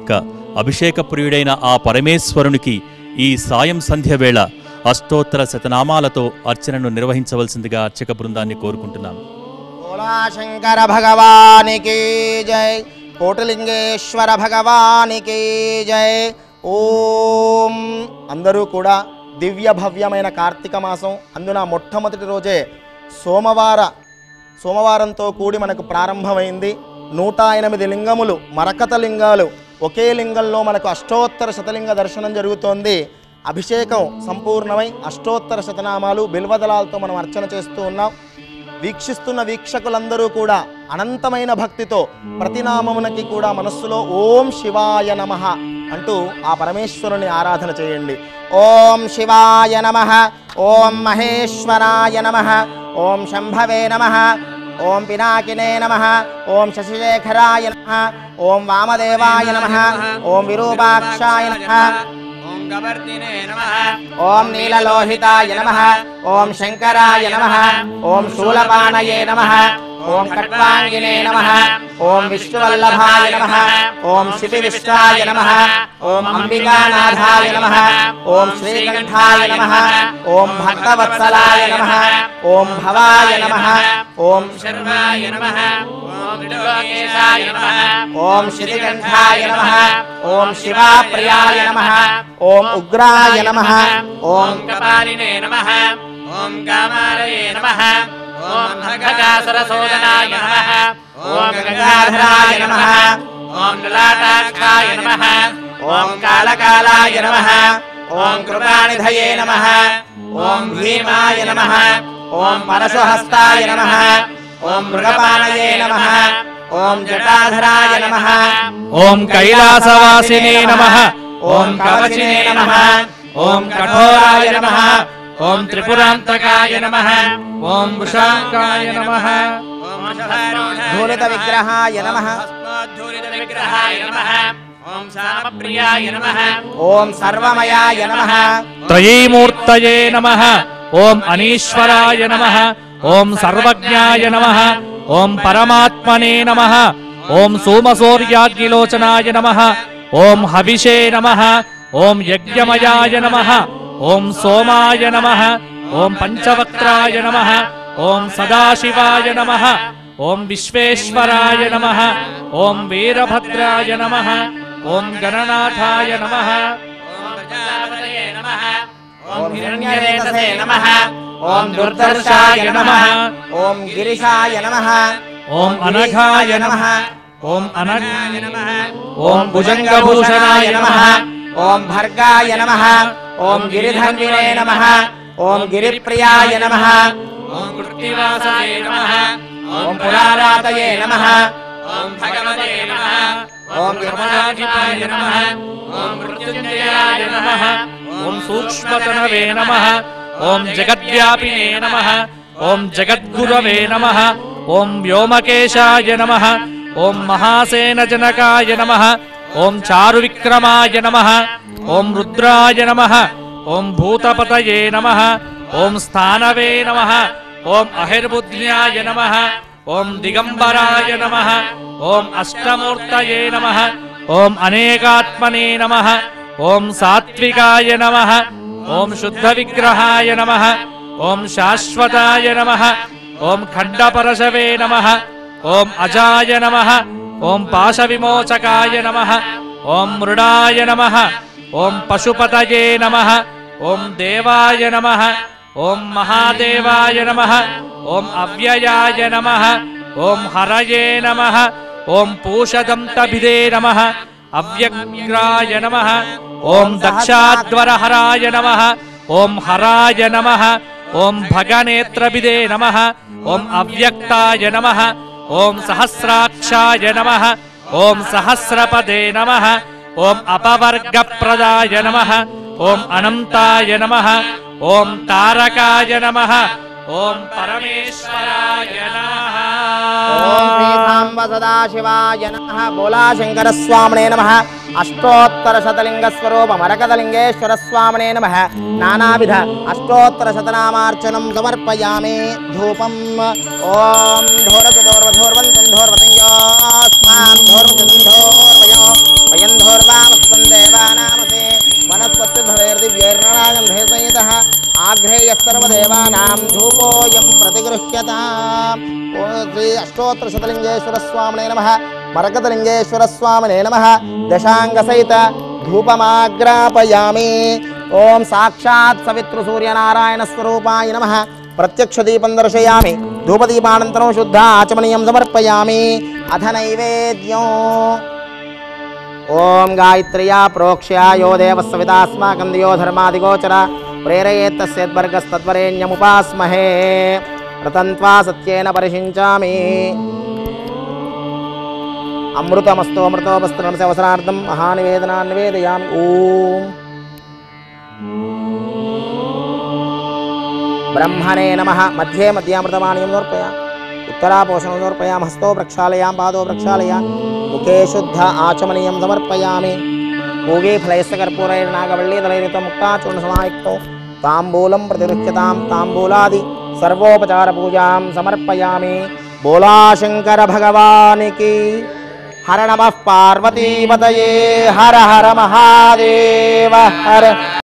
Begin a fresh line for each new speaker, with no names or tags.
కనుక అభిషేక ప్రియుడైన ఆ పరమేశ్వరునికి ఈ సాయం సంధ్య వేళ అష్టోత్తర శతనామాలతో అర్చనను నిర్వహించవలసిందిగా అర్చక బృందాన్ని కోరుకుంటున్నాం.
శంకర భగవానికి జై, కోటిలింగేశ్వర భగవానికి జై. ఓం. అందరూ కూడా దివ్య భవ్యమైన కార్తీక మాసం, అందున మొట్టమొదటి రోజే సోమవారంతో కూడి మనకు ప్రారంభమైంది. 108 లింగములు, మరకత లింగాలు, ఒకే లింగంలో మనకు అష్టోత్తర శతలింగ దర్శనం జరుగుతోంది. అభిషేకం సంపూర్ణమై అష్టోత్తర శతనామాలు బిల్వదళాలతో మనం అర్చన చేస్తూ ఉన్నాం. వీక్షిస్తున్న వీక్షకులందరూ కూడా అనంతమైన భక్తితో ప్రతి నామమునకి కూడా మనస్సులో ఓం శివాయ నమః అంటూ ఆ పరమేశ్వరుని ఆరాధన చేయండి. ఓం శివాయ నమః, ఓం మహేశ్వరాయ నమః, ఓం శంభవే నమః, ఓం పినాకినే నమః, ఓం శశిశేఖరాయ నమః, ఓం వామదేవాయ నమః, ఓం విరూపాక్షాయ నమః, ఓం గవర్ధినే నమః, ఓం నీలలోహితాయ నమః, ఓం శంకరాయ నమః, ఓం శూలపాణయే నమః, ఓం ఖట్వాంగినే నమః, ఓం విష్ణువల్లభాయ నమః, ఓం శిపివిష్టాయ నమః, ఓం అంబికానాథాయ నమః, ఓం శ్రీకంఠాయ నమః, ఓం భక్తవత్సలాయ నమః, ఓం భవాయ నమః, ఓం శర్వాయ నమః, ఓం లోకేశాయ నమః, ఓం శ్రీకంఠాయ నమః, ఓం శివాప్రియాయ నమః, ఓం ఉగ్రాయ నమః, ఓం కపాలినే నమః, ఓం కామారయే నమః, ఓం భగదాసురసోదనాయ నమః, ఓం గంగాధరాయ నమః, ఓం లలాటాక్షాయ నమః, ఓం కాళకాలాయ నమః, ఓం కృపానిధయే నమః, ఓం భీమాయ నమః, ఓం పరశుహస్తాయ నమః, ఓం మృగపాణయే నమః, ఓం జటాధరాయ నమః,
ఓం కైలాసవాసినే నమః, ఓం కవచినే నమః, ఓం కఠోరాయ నమః, ఓం త్రిపురాంతకాయ నమః, ఓం వృషాంకాయ నమః,
ఓం ధూలిత విగ్రహాయ నమః,
విగ్రహాయ నమః, ఓం సామప్రియాయ నమః,
ఓం సర్వమయాయ నమః,
త్రయీమూర్తయే నమః, ఓం అనీశ్వరాయ నమః, ఓం సర్వజ్ఞాయ నమః, ఓం పరమాత్మనే నమః, ఓం సోమసూర్యాగ్నిలోచనాయ నమః, ఓం హవిషే నమః, ఓం యజ్ఞమయాయ నమః, ఓం సోమాయ నమః, ఓం పంచవక్త్రాయ నమః, ఓం సదాశివాయ నమః, ఓం విశ్వేశ్వరాయ నమః, ఓం వీరభద్రాయ నమః, ఓం గణనాథాయ నమః, ఓం ప్రజాపతయే నమః,
ఓం హిరణ్యరేతసే నమః,
ఓం దుర్దర్శాయ నమః,
ఓం గిరిశాయ నమః,
ఓం అనఘాయ నమః, ఓం అనఘాయ నమః, ఓం భుజంగభూషణాయ నమః,
ఓం భర్గాయ నమః, ఓం గిరిధన్వినే నమః, ఓం గిరిప్రియాయ నమః,
ఓం కృత్తివాసయే నమః,
ఓం పురారాతయే నమః,
ఓం భగవతే నమః,
ఓం
యమనాధిపాయ నమః, ఓం మృత్యుంజయాయ నమః, ఓం సూక్ష్మతనవే నమః, ఓం జగద్వ్యాపినే నమః, ఓం జగద్గురవే నమః, ఓం వ్యోమకేశాయ నమః, ఓం మహాసేనజనకాయ నమః, ఓం చారువిక్రమాయ నమః, ఓం రుద్రాయ నమః, ఓం భూతపతయే నమః, ఓం స్థానవే నమః, ఓం అహిర్బుద్ధ్యాయ నమః, ఓం దిగంబరాయ నమః, ఓం అష్టమూర్తయే నమః, ఓం అనేకాత్మనే నమః, ఓం సాత్వికాయ నమః, ఓం శుద్ధ విగ్రహాయ నమః, ఓం శాశ్వతాయ నమః, ఓం ఖండపరశవే నమః, ఓం అజాయ నమః, ఓం పాశవిమోచకాయ నమః, ఓం మృడాయ నమః, ఓం పశుపతయే నమః, ఓం దేవాయ నమః, ఓం మహాదేవాయ నమః, ఓం అవ్యయాయ నమః, ఓం హరయే నమః, ఓం పూషదంతభిదే నమః, అవ్యగ్రాయ నమః, ఓం దక్షాధ్వరహరాయ నమః, ఓం హరాయ నమః, ఓం భగనేత్రభిదే నమః, ఓం అవ్యక్తాయ నమః, ఓం సహస్రాక్షాయ నమః, ఓం సహస్రపదే నమః, ఓం అపవర్గప్రదాయ నమః, ఓం అనంతాయ నమః, ఓం తారకాయ నమః, ఓం పరమేశ్వరాయ నమః.
ఓం శ్రీ సాంబ సదాశివాయ నమః. బోలా శంకర స్వామినే నమః. अष्टोत्तरशतलिंगस्वरूप मरकतलिंगेश्वर स्वामिने नमः नानाविध अष्टोत्तरशतनामार्चनं समर्पयामि धूपम् ओम धोरवधोर्वन्तं धोर्वतयोस्मान् धोर्वयो वयं धोर्वामस्तं देवानामसे वनस्पतिर्भवेर्दिव्यैर्नणागन्धे संयुतः आघ्रेयः सर्वदेवानां धूपोऽयं प्रतिगृह्यताम् ओम श्री अष्टोत्तरशतलिंगेश्वर स्वामिने नमः मरकतलिंगेश्वर स्वामिने नमः दशांगसहित धूपमाग्रापयामि ओम साक्षात् सवितृ सूर्यनारायण स्वरूपाय नमः प्रत्यक्ष दीपं दर्शयामि धूपदीपानन्तरं शुद्ध आचमनीयं समर्पयामि अथ नैवेद्यम् ओम गायत्र्या प्रोक्ष्या यो देवस्सवितास्माकं दियो धर्मादिगोचर प्रेरयेत् तस्यद्वर्गस्तद्वरेण्यमुपास्महे प्रतन्त्वा सत्येन परिषिञ्चामि अमृतमस्तु अमृतोपस्त्रमस्य अवसरार्थं महानिवेदनान् निवेदयामि ओम ब्रह्मणे नमः मध्ये मध्यामृतमानीयं समर्पयामि उत्तरापोषणं समर्पयामि हस्तो प्रक्षालयामि पादो प्रक्षालयामि मुखे शुद्ध आचमनीयं समर्पयामि पूगे फलैश्च कर्पूरैर्नागवल्लीदलैर्युतं मुक्ताचूर्णसमायुक्तो ताम्बूलं प्रतिगृह्यतां ताम्बूलादि सर्वोपचारपूजां समर्पयामि बोला शंकर भगवान की हर नमः पार्वतीपतये हर हर महादेव हर